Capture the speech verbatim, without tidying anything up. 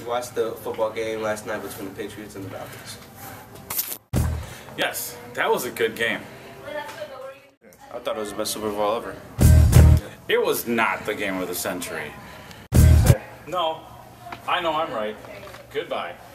you watch the football game last night between the Patriots and the Falcons? Yes, that was a good game. I thought it was the best Super Bowl ever. It was not the game of the century. No, I know I'm right. Goodbye.